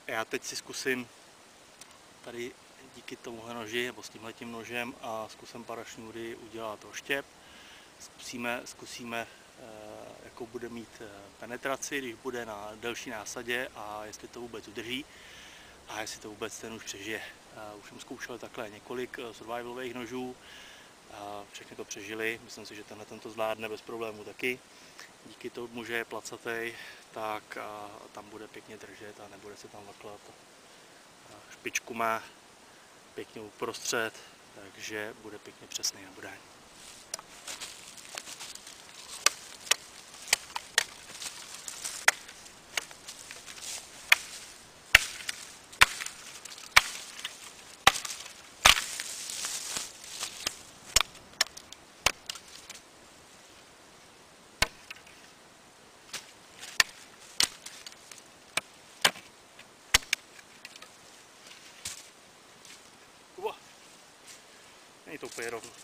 Já teď si zkusím tady díky tomuhle noži, nebo s tímhletím nožem a zkusím parašňůry udělat oštěp. Zkusíme jakou bude mít penetraci, když bude na delší násadě a jestli to vůbec udrží a jestli to vůbec ten už přežije. Už jsem zkoušel takhle několik survivalových nožů, všechny to přežili, myslím si, že tenhle to zvládne bez problémů taky. Díky tomu, že je placatej, tak tam bude pěkně držet a nebude se tam vaklat. Špičku má pěkně uprostřed, takže bude pěkně přesný na bodání. Není to úplně rovno.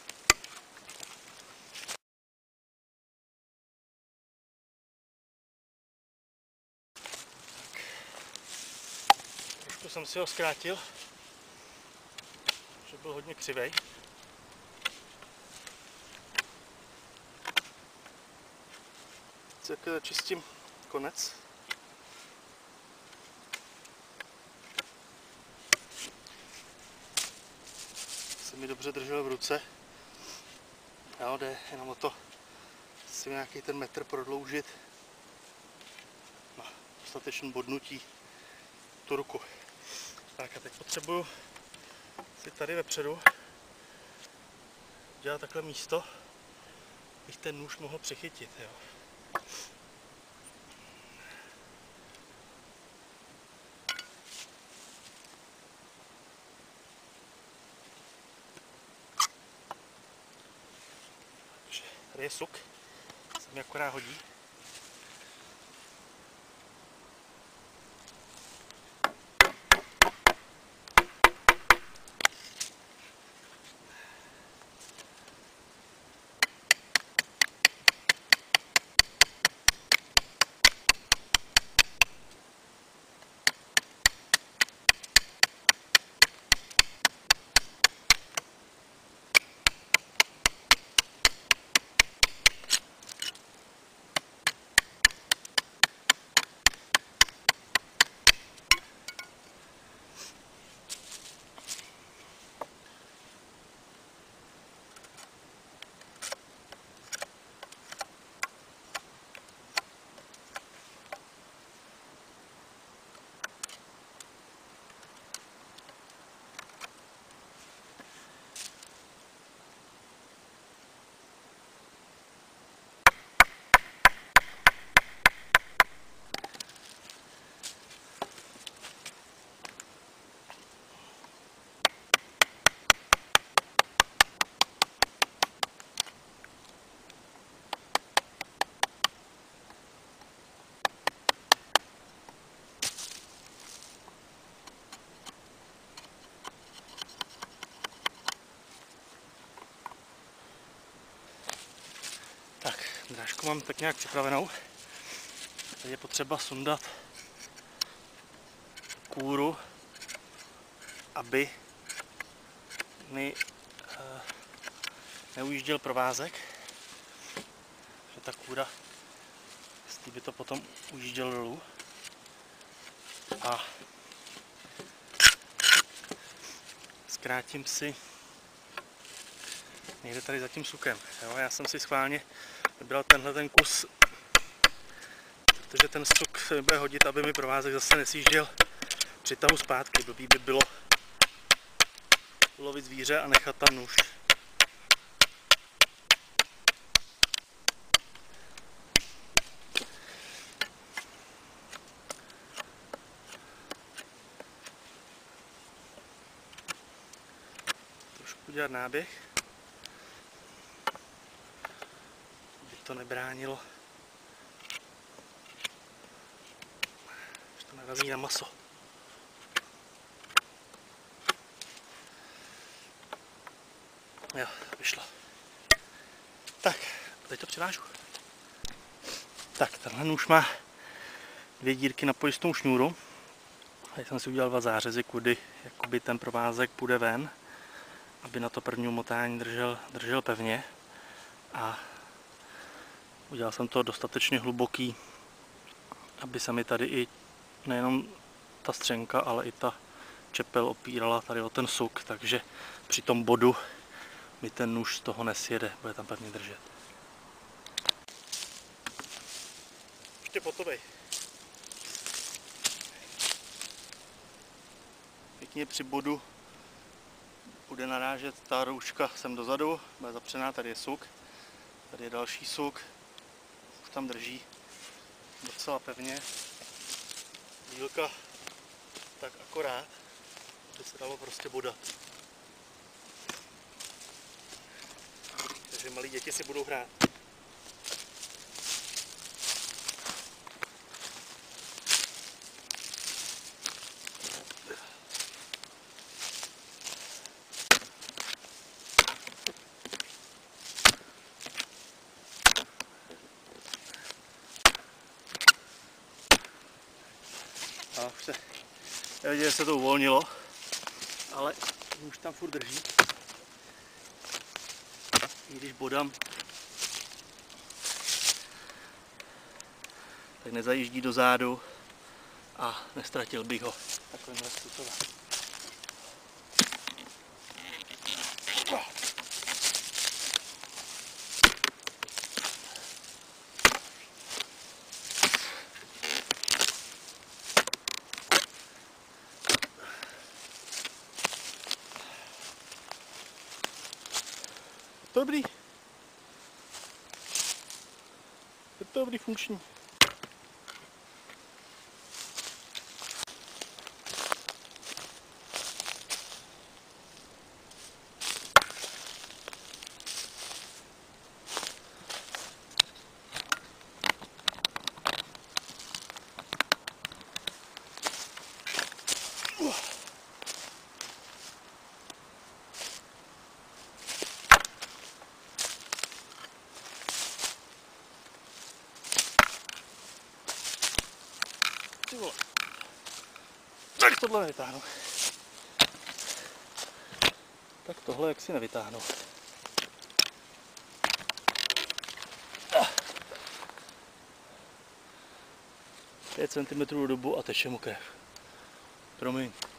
Trošku jsem si ho zkrátil, že byl hodně křivej. Tak čistím konec. Se mi dobře držel v ruce. Jo, jde jenom o to si nějaký ten metr prodloužit na dostatečné bodnutí tu ruku. Tak a teď potřebuju si tady vepředu dělat takhle místo, abych ten nůž mohl přechytit. Jo. Tady je suk, se mi akorát hodí. Drážku mám tak nějak připravenou. Teď je potřeba sundat kůru, aby mi neujížděl provázek. Že ta kůra, z té by to potom ujížděl dolů. A zkrátím si někde tady za tím sukem. Jo? Já jsem si schválně vybral tenhle ten kus, protože ten suk se bude hodit, aby mi provázek zase nesjížděl při tahu zpátky. Blbý by bylo ulovit zvíře a nechat tam nůž. Trošku udělat náběh, aby to nebránilo, že to narazí na maso. Jo, vyšlo. Tak, teď to přivážu. Tak, tenhle nůž má 2 dírky na pojistnou šňůru. Tady jsem si udělal 2 zářezy, kudy jakoby ten provázek půjde ven, aby na to první umotání držel pevně. A udělal jsem to dostatečně hluboký, aby se mi tady i nejenom ta střenka, ale i ta čepel opírala tady o ten suk, takže při tom bodu mi ten nůž z toho nesjede, bude tam pevně držet. Ještě potovej. Pěkně při bodu bude narážet ta rouška sem dozadu, bude zapřená, tady je suk, tady je další suk, už tam drží docela pevně. Dílka tak akorát, aby se dalo prostě bodat. Takže malí děti si budou hrát. A už se, já vidím, že se to uvolnilo, ale už tam furt drží. I když bodám, tak nezajíždí do zádu a nestratil bych ho takovýmhle způsobem. Dobrý. Je to dobrý, funkční. Ty vole. Tak tohle nevytáhnu. Tak tohle jak si nevytáhnu. 5 cm do dobu a teče mu krev. Promiň.